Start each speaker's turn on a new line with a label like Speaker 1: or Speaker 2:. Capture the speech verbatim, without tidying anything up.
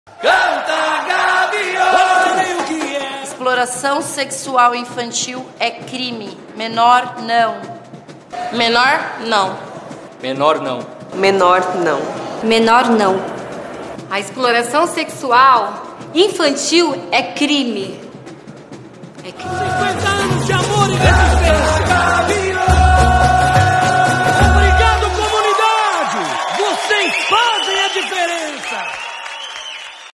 Speaker 1: Canta, gavião!
Speaker 2: Exploração sexual infantil é crime. Menor, não.
Speaker 3: Menor, não.
Speaker 1: Menor não.
Speaker 4: Menor não.
Speaker 2: Menor, não.
Speaker 3: A exploração sexual infantil é crime. É crime.
Speaker 1: cinquenta anos de amor e resistência.